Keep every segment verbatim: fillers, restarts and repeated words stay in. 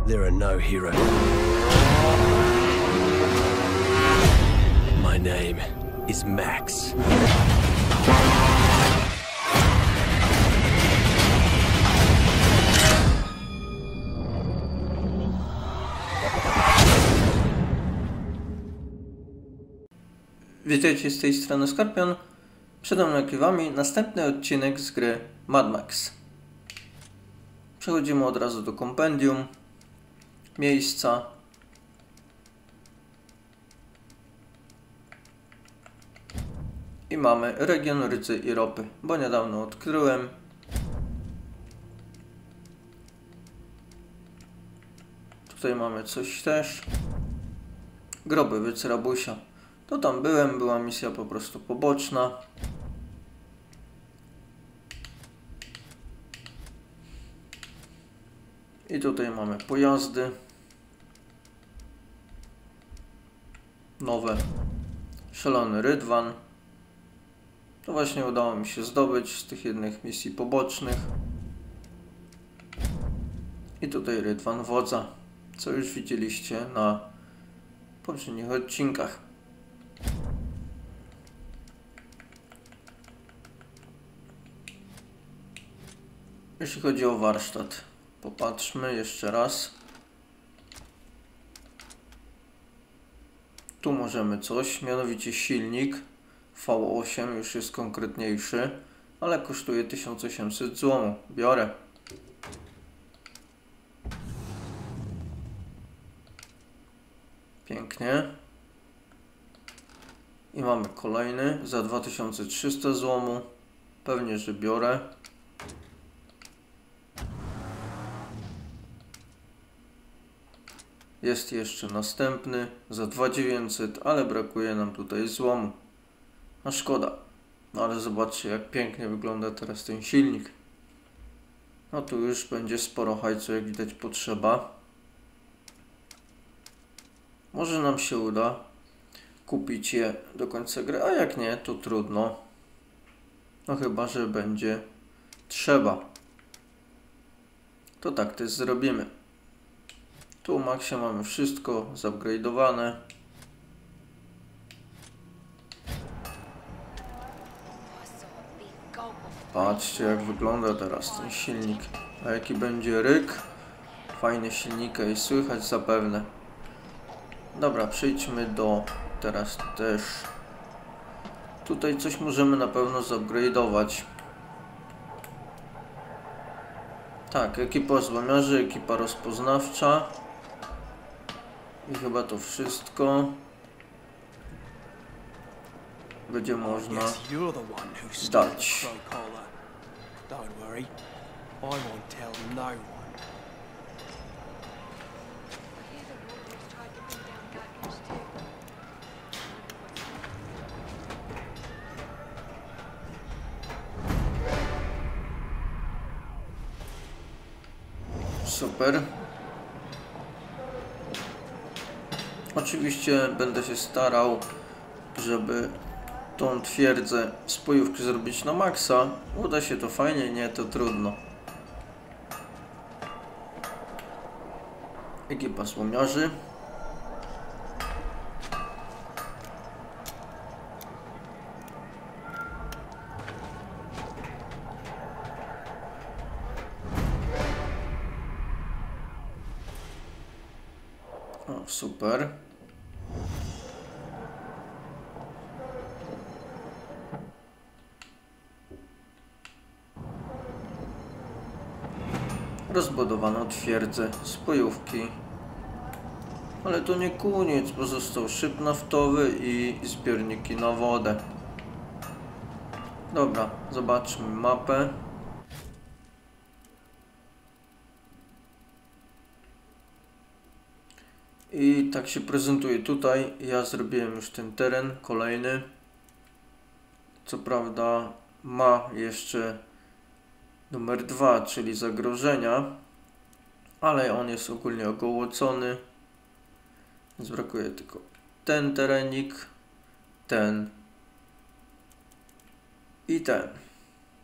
There are no heroes. My name is Max. Witajcie, z tej strony Skorpion. Przed mną nagrywamy następny odcinek z gry Mad Max. Przechodzimy od razu do kompendium, miejsca. I mamy region rdzy i ropy, bo niedawno odkryłem. Tutaj mamy coś też. Groby Wycerabusia. To tam byłem, była misja po prostu poboczna. I tutaj mamy pojazdy. Nowe. Szalony Rydwan. To właśnie udało mi się zdobyć z tych jednych misji pobocznych. I tutaj Rydwan Wodza, co już widzieliście na poprzednich odcinkach. Jeśli chodzi o warsztat, popatrzmy jeszcze raz. Tu możemy coś, mianowicie silnik V osiem już jest konkretniejszy, ale kosztuje tysiąc osiemset złotych. Biorę. Pięknie. I mamy kolejny za dwa tysiące trzysta złotych. Pewnie, że biorę. Jest jeszcze następny za dwa tysiące dziewięćset, ale brakuje nam tutaj złomu. A szkoda. No ale zobaczcie, jak pięknie wygląda teraz ten silnik. No tu już będzie sporo hajcu, jak widać potrzeba. Może nam się uda kupić je do końca gry, a jak nie, to trudno. No chyba, że będzie trzeba. To tak też zrobimy. Tu w Maxie mamy wszystko zupgrade'owane. Patrzcie, jak wygląda teraz ten silnik. A jaki będzie ryk. Fajne silnika i słychać zapewne. Dobra, przejdźmy do teraz też. Tutaj coś możemy na pewno zupgrade'ować. Tak, ekipa złamiarzy, ekipa rozpoznawcza. I chyba to wszystko. Będzie można dać. Super. Oczywiście będę się starał, żeby tą twierdzę spojówki zrobić na maksa. Uda się to fajnie, nie to trudno. Ekipa słomiarzy. O, super. Rozbudowano twierdzę, spojówki. Ale to nie koniec, pozostał szyb naftowy i zbiorniki na wodę. Dobra, zobaczmy mapę. I tak się prezentuje tutaj. Ja zrobiłem już ten teren kolejny. Co prawda ma jeszcze numer dwa, czyli zagrożenia, ale on jest ogólnie ogołocony. Więc brakuje tylko ten terenik, ten i ten.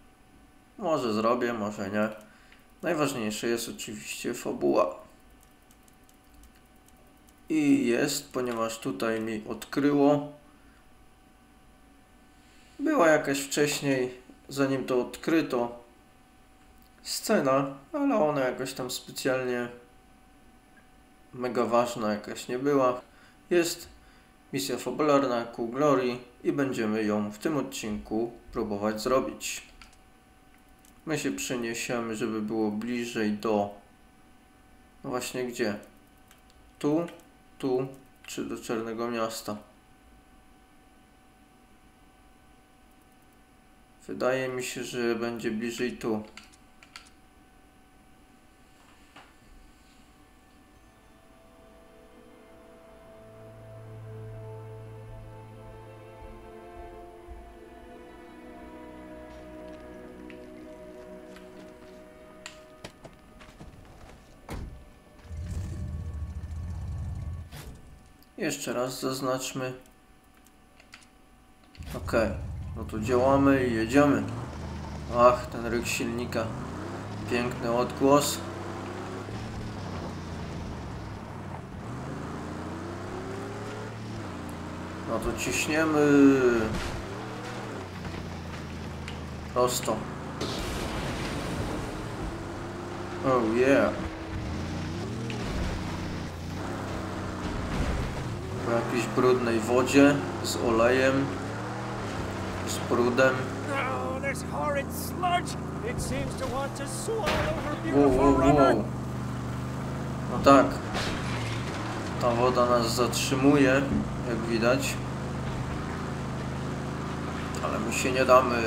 Może zrobię, może nie. Najważniejsze jest oczywiście fabuła. I jest, ponieważ tutaj mi odkryło. Była jakaś wcześniej, zanim to odkryto, scena, ale ona jakoś tam specjalnie mega ważna jakaś nie była. Jest misja fabularna ku Glory i będziemy ją w tym odcinku próbować zrobić. My się przeniesiemy, żeby było bliżej do... No właśnie gdzie? Tu, tu, czy do Czarnego Miasta? Wydaje mi się, że będzie bliżej tu. Jeszcze raz zaznaczmy. Ok, no to działamy i jedziemy. Ach, ten ryk silnika. Piękny odgłos. No to ciśniemy. Prosto. Oh yeah. Po jakiejś brudnej wodzie z olejem, z brudem. Wow, wow, wow. No tak. Ta woda nas zatrzymuje, jak widać. Ale my się nie damy.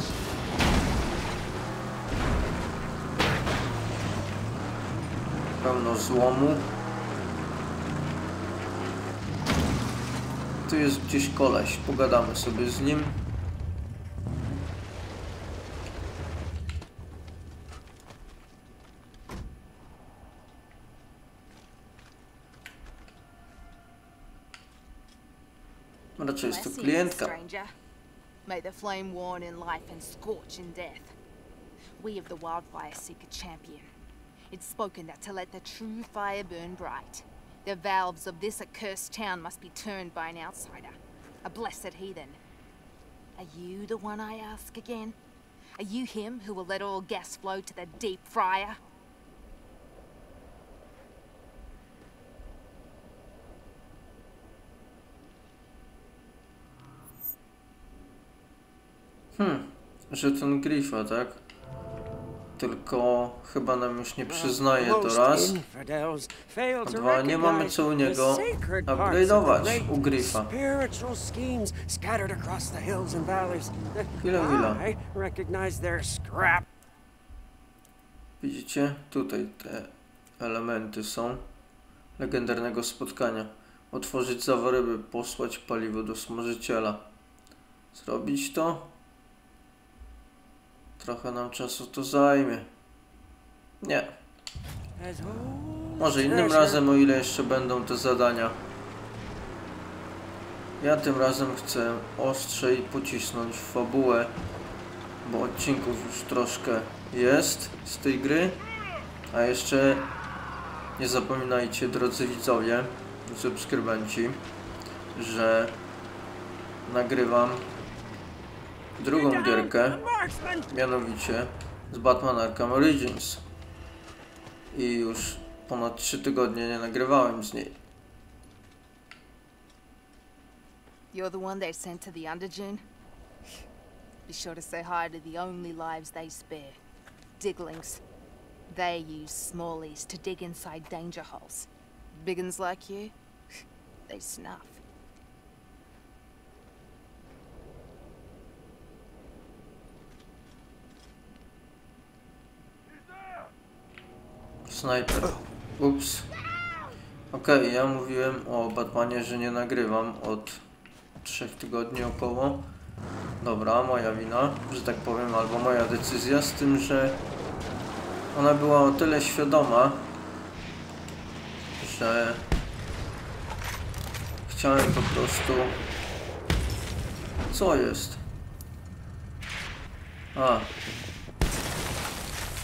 Pełno złomu. Tu jest gdzieś koleś, pogadamy sobie z nim. Raczej jest to klientka. May the flame warn in life and scorch in death. We of the Wildfire seek a champion. It's spoken that to let the true fire burn bright, the valves of this accursed town must be turned by an outsider, a blessed heathen. Are you the one I ask again? Are you him who will let all gas flow to the deep fryer? Hmm, że ten Griffa, tak? Tylko chyba nam już nie przyznaje to raz. A dwa, nie mamy co u niego upgrade'ować u Griffa. Chwila, chwila. Widzicie? Tutaj te elementy są legendarnego spotkania. Otworzyć zawory, by posłać paliwo do smażyciela. Zrobić to? Trochę nam czasu to zajmie. Nie. Może innym razem, o ile jeszcze będą te zadania. Ja tym razem chcę ostrzej pocisnąć fabułę, bo odcinków już troszkę jest z tej gry. A jeszcze nie zapominajcie, drodzy widzowie, subskrybenci, że nagrywam drugą gierkę, mianowicie z Batman Arkham Origins. I już ponad trzy tygodnie nie nagrywałem z niej. You're the one they sent to the Underdune? Be sure to say hi to the only lives they spare. Diglings. They use smallies to dig inside danger holes. Biggins like you, they snuff. Snajper. Ups. Okej, okay, ja mówiłem o Batmanie, że nie nagrywam od trzech tygodni około. Dobra, moja wina, że tak powiem, albo moja decyzja, z tym, że ona była o tyle świadoma, że chciałem po prostu... Co jest? A.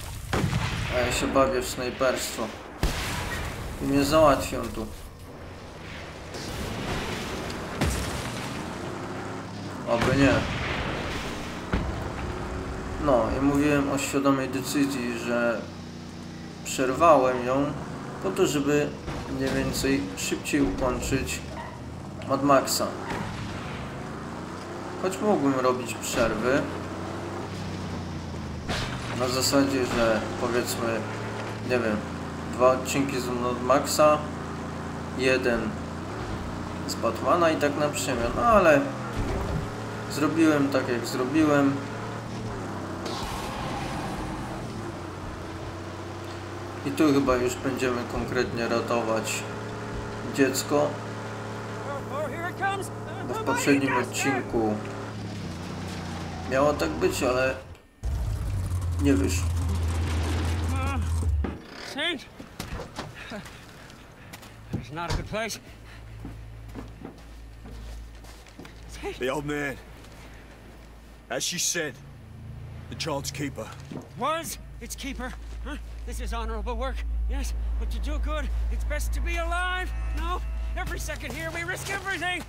A ja się bawię w snajperstwo. I mnie załatwią tu. Oby nie. No i mówiłem o świadomej decyzji, że przerwałem ją po to, żeby mniej więcej szybciej ukończyć Mad Maxa. Choć mógłbym robić przerwy na zasadzie, że powiedzmy, nie wiem, dwa odcinki z Mad Maxa, jeden z Batmana i tak na przemian, no ale zrobiłem tak jak zrobiłem. I tu chyba już będziemy konkretnie ratować dziecko, bo w poprzednim odcinku miało tak być, ale nie wyszło. Saint? It's not a good place. The old man. As she said, the child's keeper. Was its keeper? Huh? This is honorable work, yes, but to do good, it's best to be alive. No, every second here we risk everything.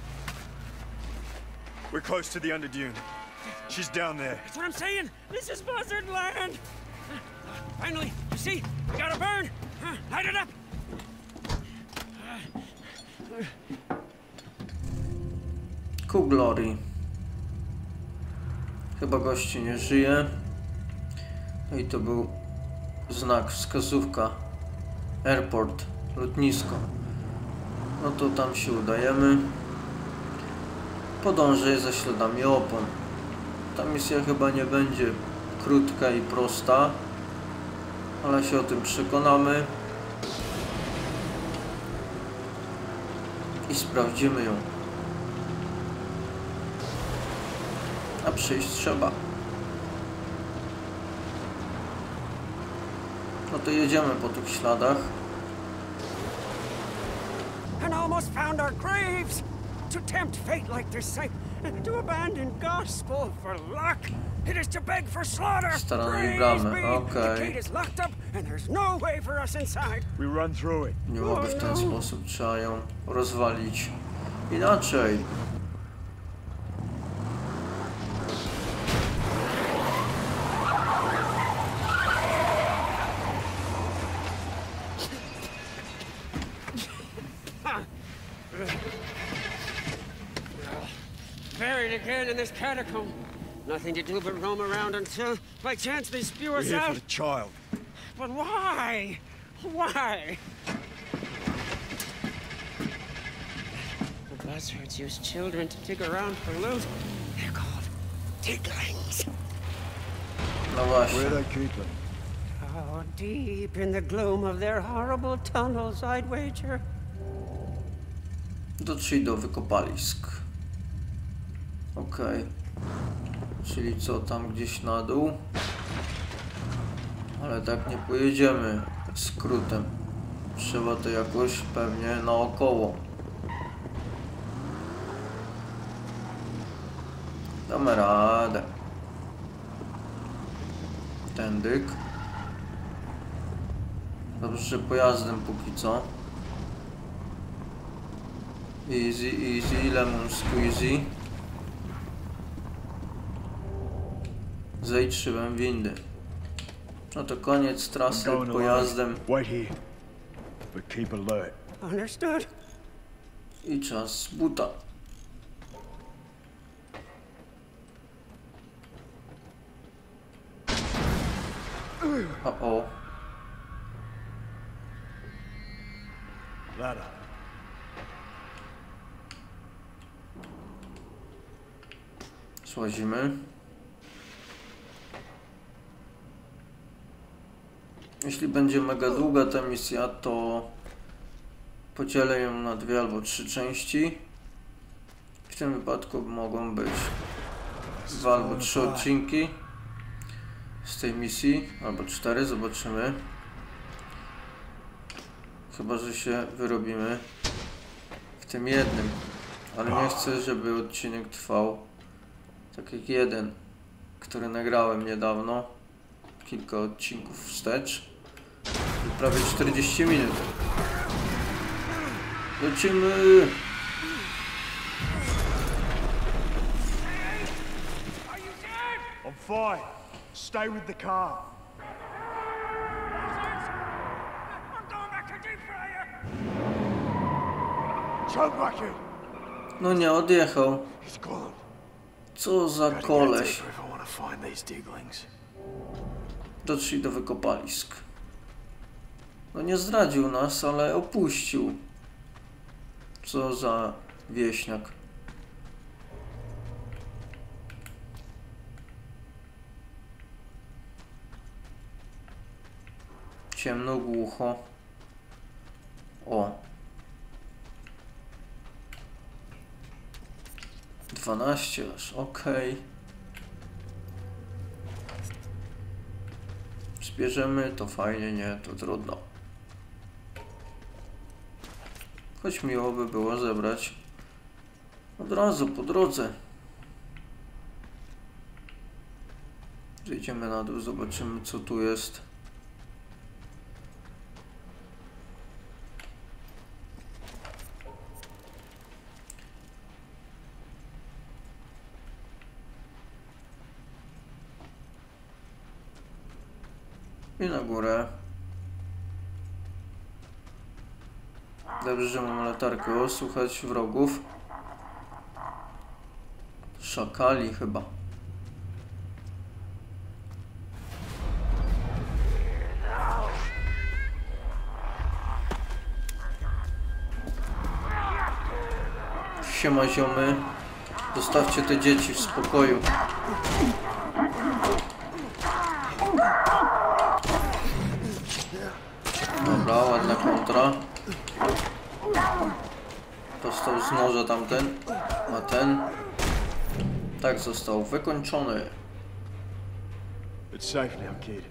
We're close to the Underdune. She's down there. That's what I'm saying. This is Buzzard Land. Finally, you see, we gotta burn. Huh? Light it up. Ku Glory. Chyba gości nie żyje. No i to był znak, wskazówka. Airport, lotnisko. No to tam się udajemy. Podążę za śladami opon. Ta misja chyba nie będzie krótka i prosta, ale się o tym przekonamy i sprawdzimy ją. A przyjść trzeba. No to jedziemy po tych śladach. And almost found our graves. To tempt fate like this sight, to abandon gospel for luck, it is to beg for slaughter. Starane bramy, okej. The gate is locked up and there's no way for us inside. We run through it. Nie mogę w ten sposób, trzeba ją rozwalić inaczej. Buried again in this catacomb. Nothing to do but roam around until, by chance, they spew us We're here out. for the child. But why? Why? The buzzards use children to dig around for loot. They're called tiglings. No właśnie. Where they keep them? Oh, deep in the gloom of their horrible tunnels, I'd wager. Dotrzyj do wykopalisk. Okej. Czyli co, tam gdzieś na dół? Ale tak nie pojedziemy skrótem. Trzeba to jakoś pewnie naokoło. Damy radę. Tędyk. Dobrze, że pojazdem póki co. Easy, easy, lemon squeezy. Zejdź szybem windy. No to koniec trasy pojazdem. Wait here. But keep alert. Understood. I czas z buta. O, o. Ladder. Złazimy. Jeśli będzie mega długa ta misja, to podzielę ją na dwie albo trzy części. W tym wypadku mogą być dwa albo trzy odcinki z tej misji, albo cztery, zobaczymy. Chyba że się wyrobimy w tym jednym, ale nie chcę, żeby odcinek trwał tak jak jeden, który nagrałem niedawno, kilka odcinków wstecz, prawie czterdzieści minut. Lecimy! fine. Stay with the car. I'm going back to deep fryer. Jump back in. No nie, odjechał. He's gone. Co za koleś. If I want to find these diglings. Doszli do wykopalisk. No nie zdradził nas, ale opuścił. Co za wieśniak. Ciemno, głucho. O. dwanaście aż, okej. Okay. Zbierzemy, to fajnie, nie, to trudno. Choć miło by było zebrać od razu po drodze. Zejdziemy na dół, zobaczymy co tu jest. I na górę. Dobrze, że mam latarkę. O, słuchać wrogów. Szakali chyba. Siema ziomy. Zostawcie te dzieci w spokoju. Dobra, ładna kontra. Dostał z noża tamten, a ten tak został wykończony. It's safe now, kid.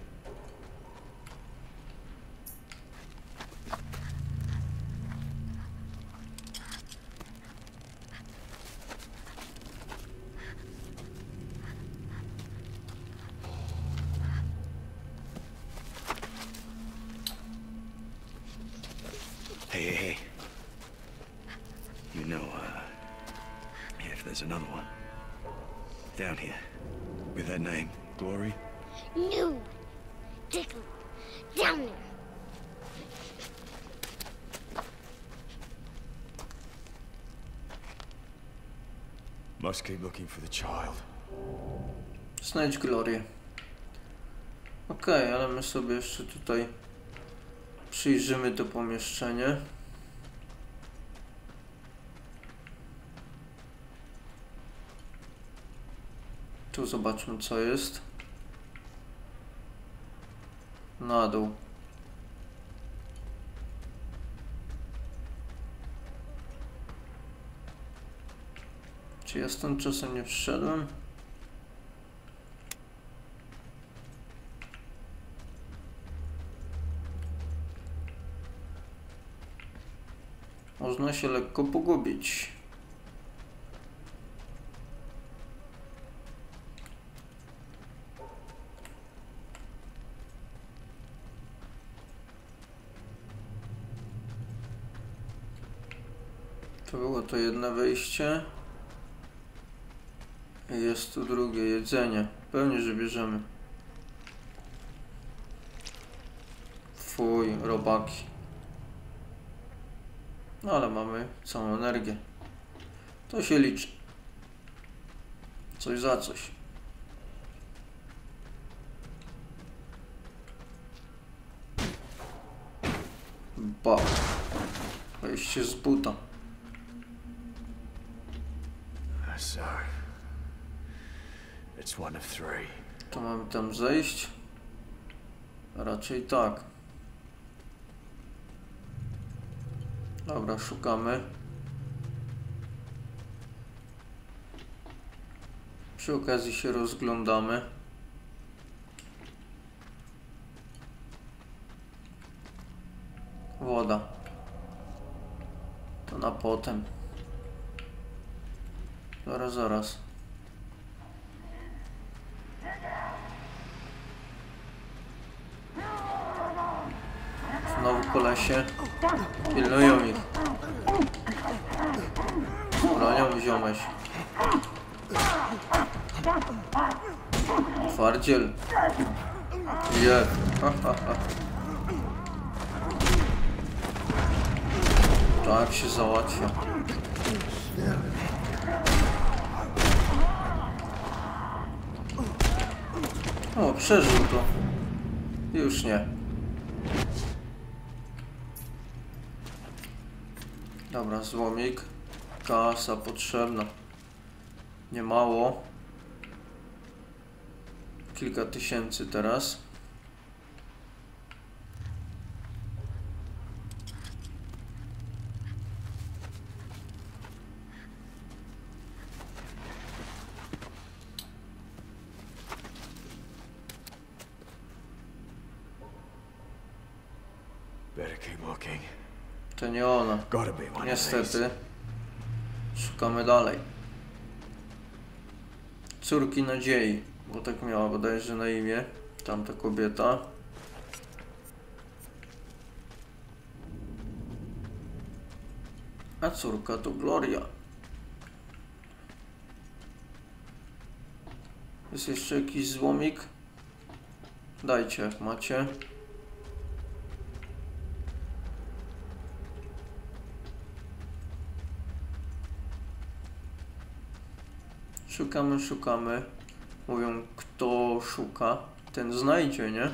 Hey, hey, hey. You know, uh, if there's another one. Down here. With that name, Glory? No! Tickle! Down there! Must keep looking for the child. Znajdź Glorię. Okej, okay, ale my sobie jeszcze tutaj przyjrzymy to pomieszczenie. Tu zobaczmy co jest. Na dół. Czy ja stąd czasem nie przyszedłem? Można się lekko pogubić. To było to jedno wejście. I jest tu drugie, jedzenie. Pewnie, że bierzemy. Fuj, robaki. No ale mamy całą energię. To się liczy. Coś za coś. Ba. Wejście z buta. So, it's one of three. To mamy tam zejść? Raczej tak. Dobra, szukamy. Przy okazji się rozglądamy. Woda. To na potem. Zaraz, zaraz. Znowu kolesie. Pilnują ich. Bronią ziomeś. Twardziel. Je. Ha, ha, ha. Tak się załatwia. O, przeżył to. Już nie. Dobra, złomik. Kasa potrzebna. Nie mało. Kilka tysięcy teraz. Better keep looking. To nie ona. Gotta be one of these. Niestety. Szukamy dalej. Córki nadziei, bo tak miała bodajże na imię tamta kobieta. A córka to Gloria. Jest jeszcze jakiś złomik? Dajcie jak macie. Szukamy, szukamy. Mówią, kto szuka, ten znajdzie, nie?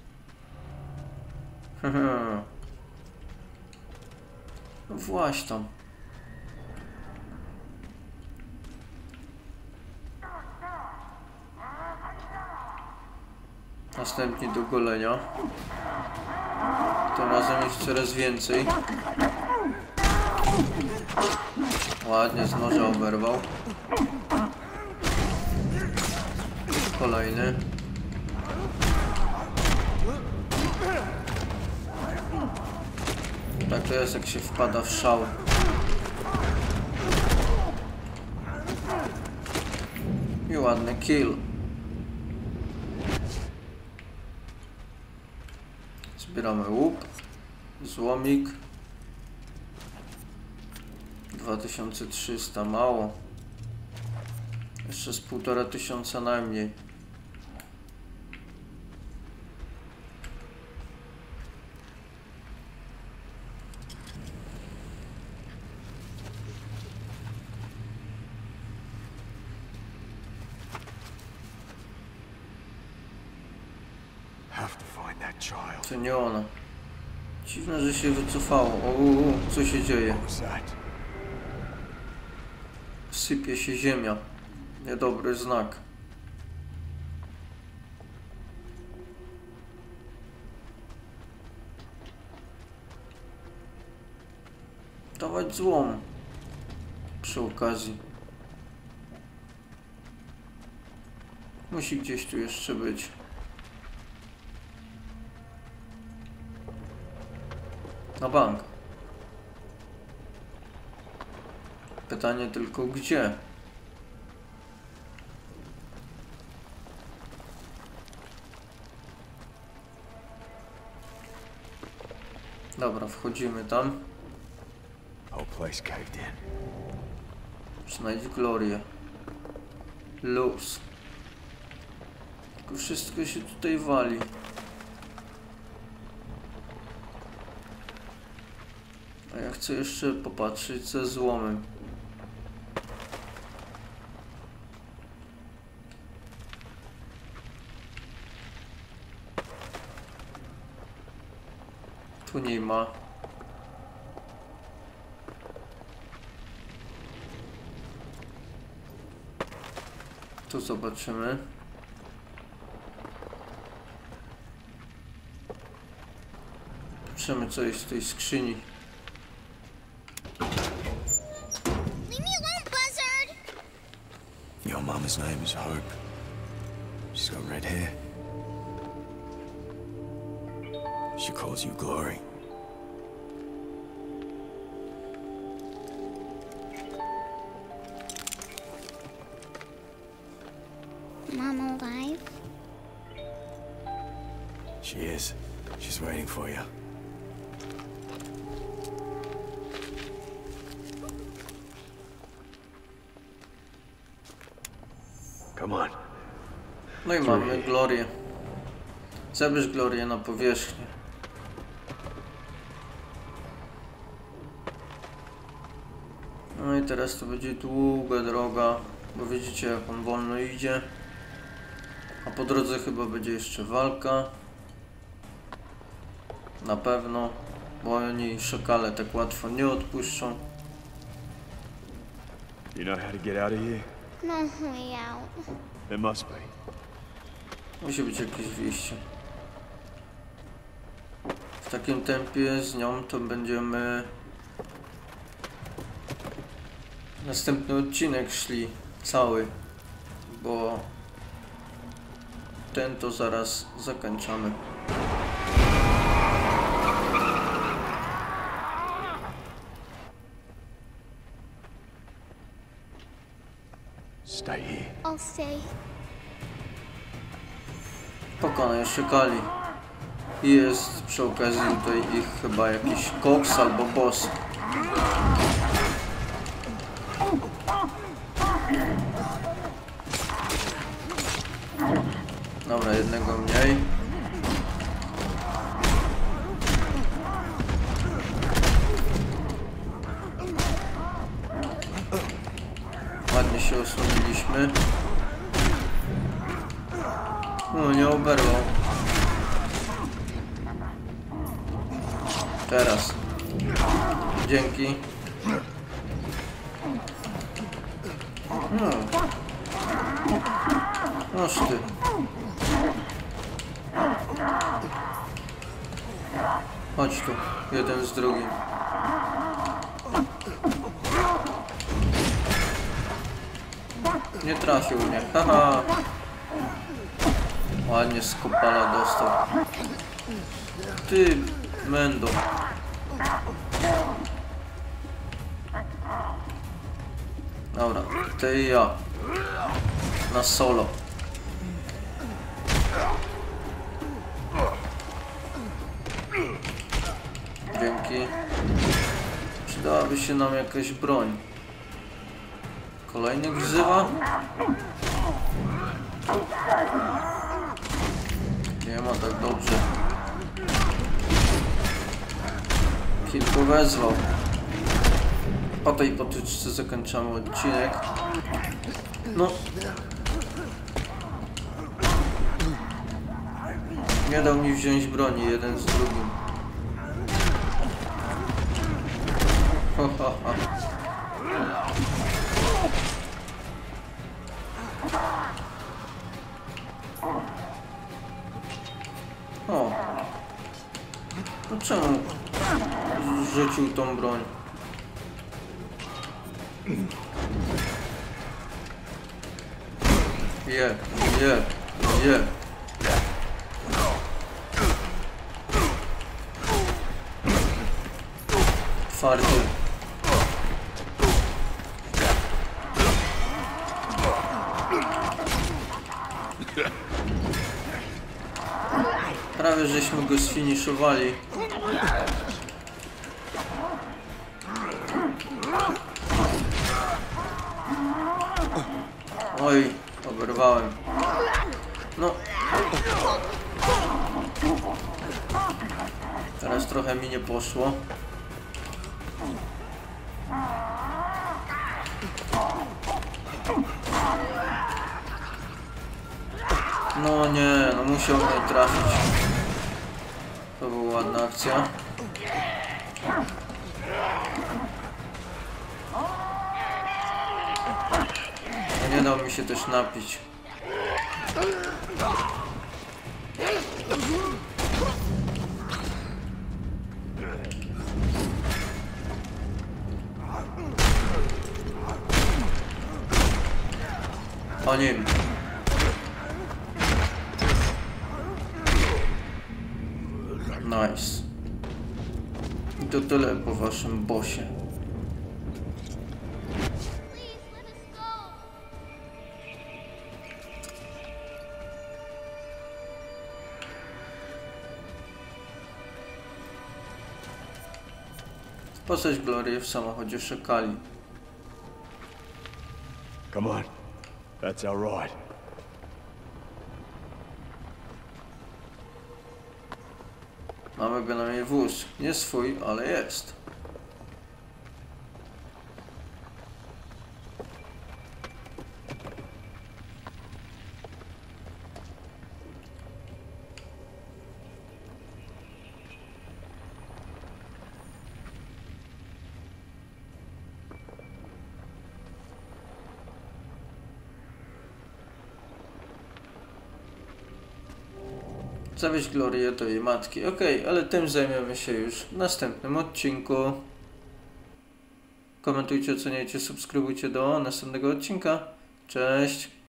No właśnie tam. Następnie do golenia. Tym razem jest coraz więcej. Ładnie z noża oberwał. Kolejny. Tak to jest, jak się wpada w szał. I ładny kill. Zbieramy łuk. Złomik. dwa tysiące trzysta, mało. Jeszcze z półtora tysiąca najmniej. To nie ona. Dziwne, że się wycofało. O, co się dzieje? Sypie się ziemia. Niedobry znak. Dawać złom. Przy okazji. Musi gdzieś tu jeszcze być. Na bank. Pytanie tylko gdzie? Dobra, wchodzimy tam. Znajdź Glorię. Luz. Tylko wszystko się tutaj wali. A ja chcę jeszcze popatrzeć ze złomem. Tu nie ma. Tu zobaczymy. Zobaczymy, co jest w tej skrzyni. Your mama's name is Hope. She's got red hair. She calls you Glory. Mom alive? She is. She's waiting for you. Come on. No i mamy Glorię. Zabierz Glorię na powierzchnię. No i teraz to będzie długa droga, bo widzicie jak on wolno idzie. A po drodze chyba będzie jeszcze walka. Na pewno, bo oni szakale tak łatwo nie odpuszczą. You know how to get out of here? No way out. There must be. Musi być jakieś wyjście. W takim tempie z nią to będziemy następny odcinek szli cały, bo ten to zaraz zakończamy. Stay here. I'll stay. Pokonaj szakali. I jest przy okazji tutaj ich chyba jakiś koks albo boss. Dobra, jednego mniej. Ładnie się osłoniliśmy. No, nie oberwał. Teraz. Dzięki. No. Noż ty. Chodź tu, jeden z drugim. Nie trafił mnie, haha. Ładnie z kopala dostał. Ty, Mendo. Dobra, ty i ja. Na solo. Dzięki. Przydałaby się nam jakaś broń. Kolejny wzywa? Nie ma tak dobrze. Kilku wezwał. Po tej potyczce zakończamy odcinek. No. Nie dał mi wziąć broni jeden z drugim. Ho, ho, ho. O. No czemu rzucił tą broń? Je, je, je. Twardy. Prawie żeśmy go sfiniszowali. Oj, oberwałem. No. Teraz trochę mi nie poszło. No nie, no musiał mnie trafić. To była ładna akcja. No nie dał mi się też napić. O nim. Nice. I to tyle po waszym bossie. Posadź Glorię w samochodzie szakali. Come on. That's our ride. Mamy bynajmniej wóz. Nie swój, ale jest. Zawieźć Glorię do jej matki. Ok, ale tym zajmiemy się już w następnym odcinku. Komentujcie, oceniajcie, subskrybujcie do następnego odcinka. Cześć!